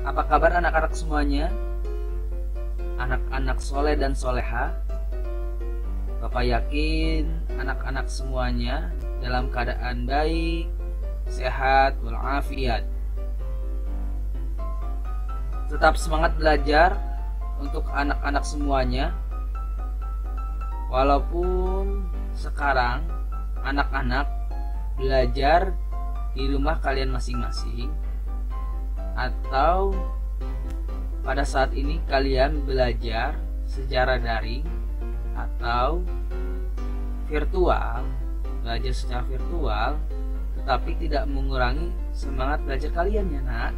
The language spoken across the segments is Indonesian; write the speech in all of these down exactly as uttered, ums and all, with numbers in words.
Apa kabar anak-anak semuanya? Anak-anak soleh dan soleha. Bapak yakin anak-anak semuanya dalam keadaan baik, sehat, walafiat. Tetap semangat belajar untuk anak-anak semuanya. Walaupun sekarang anak-anak belajar di rumah kalian masing-masing, atau pada saat ini kalian belajar secara daring atau virtual, belajar secara virtual, tetapi tidak mengurangi semangat belajar kalian ya nak.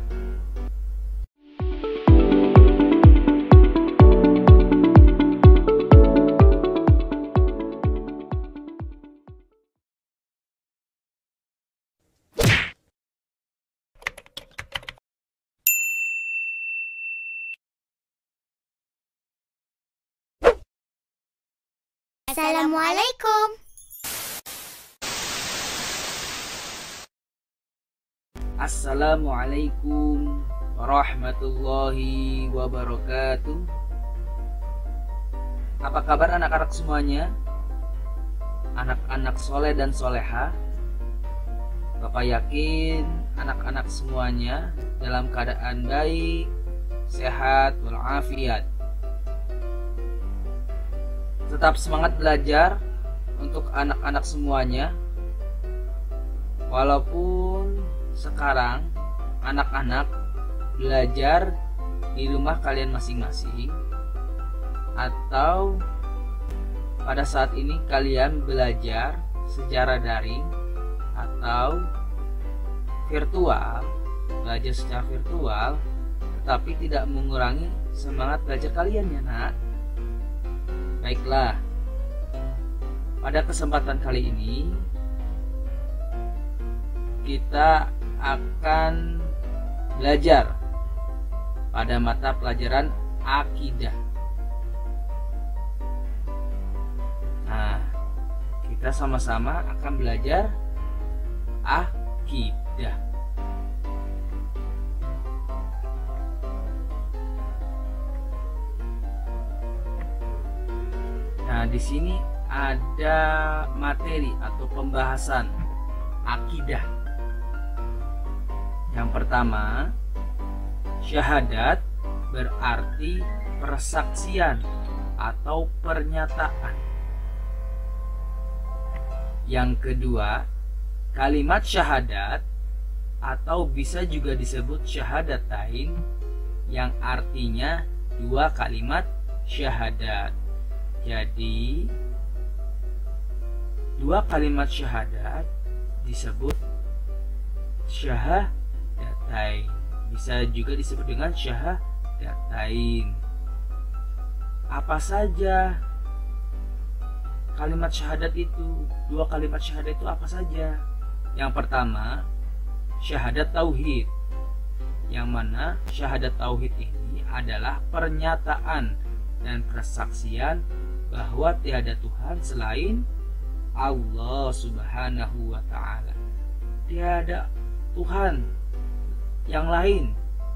Assalamualaikum. Assalamualaikum warahmatullahi wabarakatuh. Apa kabar anak-anak semuanya? Anak-anak soleh dan soleha. Bapak yakin anak-anak semuanya dalam keadaan baik, sehat, walafiat. Tetap semangat belajar untuk anak-anak semuanya. Walaupun sekarang anak-anak belajar di rumah kalian masing-masing, atau pada saat ini kalian belajar secara daring atau virtual, belajar secara virtual, tetapi tidak mengurangi semangat belajar kalian ya nak. Baiklah, pada kesempatan kali ini kita akan belajar pada mata pelajaran akidah. Nah, kita sama-sama akan belajar akidah. Nah, di sini ada materi atau pembahasan akidah. Yang pertama, syahadat berarti persaksian atau pernyataan. Yang kedua, kalimat syahadat atau bisa juga disebut syahadatain, yang artinya dua kalimat syahadat. Jadi dua kalimat syahadat disebut syahadatain, bisa juga disebut dengan syahadatain. Apa saja kalimat syahadat itu? Dua kalimat syahadat itu apa saja? Yang pertama, syahadat tauhid, yang mana syahadat tauhid ini adalah pernyataan dan persaksian bahwa tiada Tuhan selain Allah Subhanahu wa ta'ala. Tiada Tuhan yang lain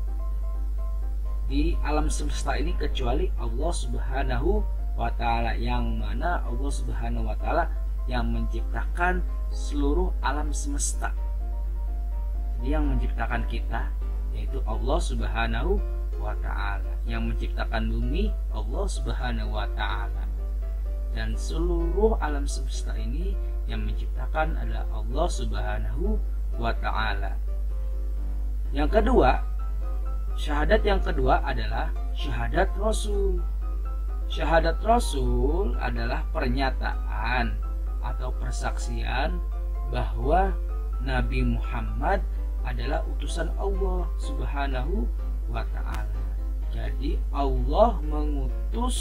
di alam semesta ini kecuali Allah Subhanahu wa ta'ala, yang mana Allah Subhanahu wa ta'ala yang menciptakan seluruh alam semesta. Jadi yang menciptakan kita yaitu Allah Subhanahu wa ta'ala, yang menciptakan bumi Allah Subhanahu wa ta'ala, dan seluruh alam semesta ini yang menciptakan adalah Allah Subhanahu wa ta'ala. Yang kedua, syahadat yang kedua adalah syahadat Rasul. Syahadat Rasul adalah pernyataan atau persaksian bahwa Nabi Muhammad adalah utusan Allah Subhanahu wa ta'ala. Jadi Allah mengutus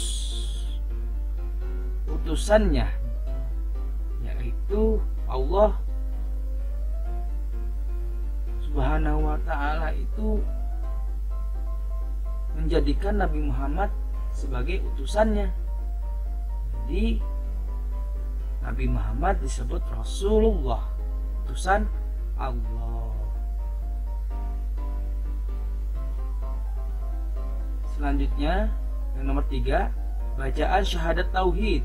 utusannya, yaitu Allah Subhanahu wa ta'ala itu menjadikan Nabi Muhammad sebagai utusannya. Jadi Nabi Muhammad disebut Rasulullah, utusan Allah. Selanjutnya yang nomor tiga, bacaan syahadat tauhid.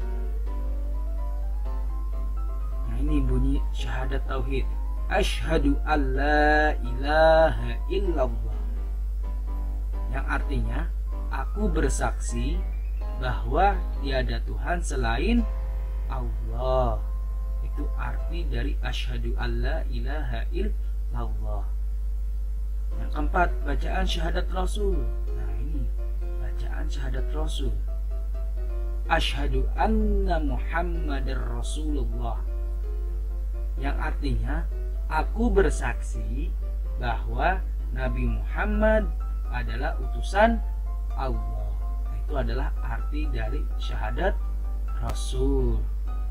Nah, ini bunyi syahadat tauhid. Asyhadu alla ilaha illallah. Yang artinya, aku bersaksi bahwa tiada Tuhan selain Allah. Itu arti dari asyhadu alla ilaha illallah. Yang keempat, bacaan syahadat Rasul. Nah, ini bacaan syahadat Rasul. Asyhadu anna Muhammadar Rasulullah. Yang artinya, aku bersaksi bahwa Nabi Muhammad adalah utusan Allah. Nah, itu adalah arti dari syahadat Rasul.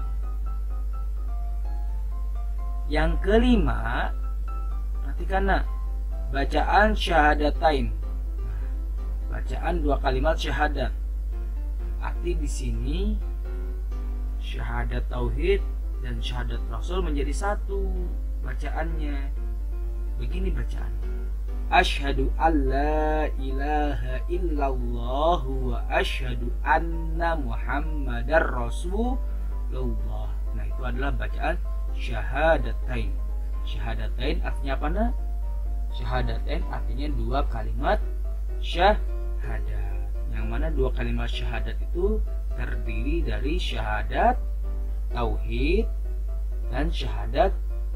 Yang kelima, perhatikan nak, bacaan syahadatain. Bacaan dua kalimat syahadat. Arti di sini syahadat tauhid dan syahadat Rasul menjadi satu bacaannya. Begini bacaan. Asyhadu alla ilaha illallah wa asyhadu anna Muhammadar Rasulullah. Nah, itu adalah bacaan syahadatain. Syahadatain artinya apa nak? Syahadatain artinya dua kalimat syahadat. Yang mana dua kalimat syahadat itu terdiri dari syahadat tauhid dan syahadat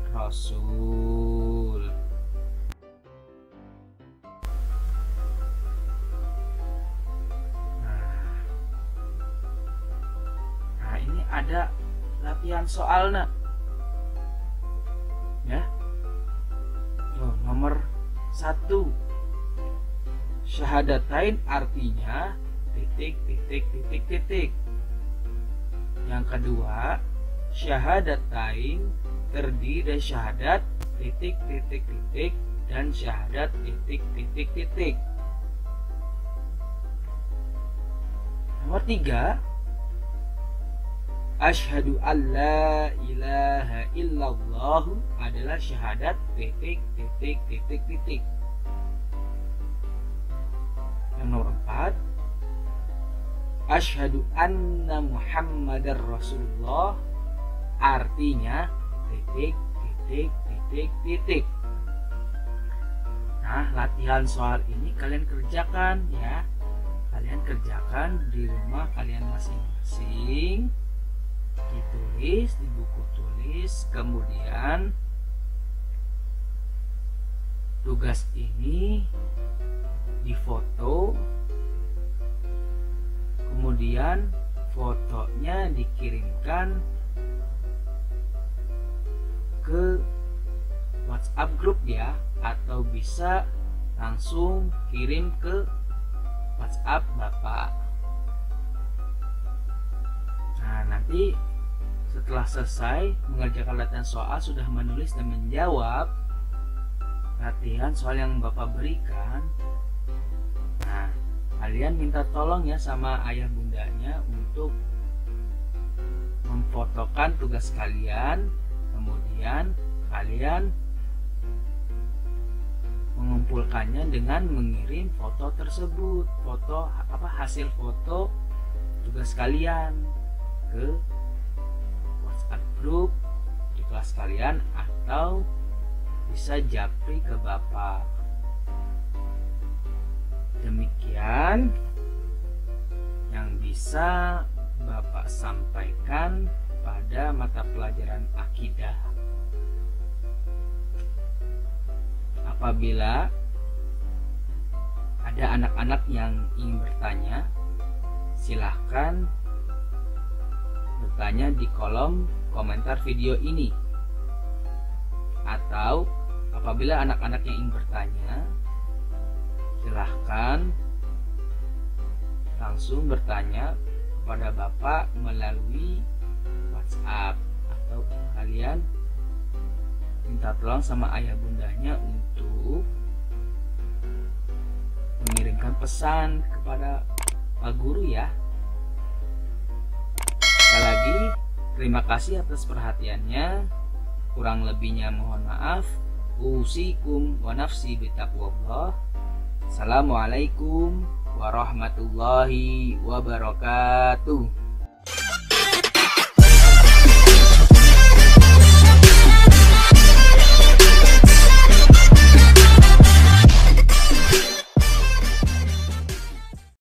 Rasul. Nah, nah ini ada latihan soal nak. Ya, oh, nomor satu, syahadatain artinya titik titik titik titik. Yang kedua, syahadatain terdiri dari syahadat titik titik titik dan syahadat titik titik titik. Nomor tiga, asyhadu alla ilaha illallah adalah syahadat titik titik titik titik. Yang nomor empat, asyhadu anna Muhammadar Rasulullah artinya titik titik titik titik. Nah, latihan soal ini kalian kerjakan ya. Kalian kerjakan di rumah kalian masing-masing. Ditulis di buku tulis, kemudian tugas ini difoto, kemudian fotonya dikirimkan ke WhatsApp grup ya, atau bisa langsung kirim ke WhatsApp Bapak. Nah, nanti setelah selesai mengerjakan latihan soal, sudah menulis dan menjawab latihan soal yang Bapak berikan, nah kalian minta tolong ya sama ayah bundanya untuk memfotokan tugas kalian, kemudian kalian mengumpulkannya dengan mengirim foto tersebut, foto apa hasil foto tugas kalian ke WhatsApp grup di kelas kalian, atau bisa japri ke Bapak. Demikian yang bisa Bapak sampaikan pada mata pelajaran akidah. Apabila ada anak-anak yang ingin bertanya, silahkan bertanya di kolom komentar video ini. Atau apabila anak-anak yang ingin bertanya, silahkan langsung bertanya kepada Bapak melalui WhatsApp, atau kalian minta tolong sama ayah bundanya untuk mengirimkan pesan kepada Pak Guru ya. Sekali lagi terima kasih atas perhatiannya. Kurang lebihnya mohon maaf. Usikum wa nafsi bitaqwallah. Assalamualaikum warahmatullahi wabarakatuh.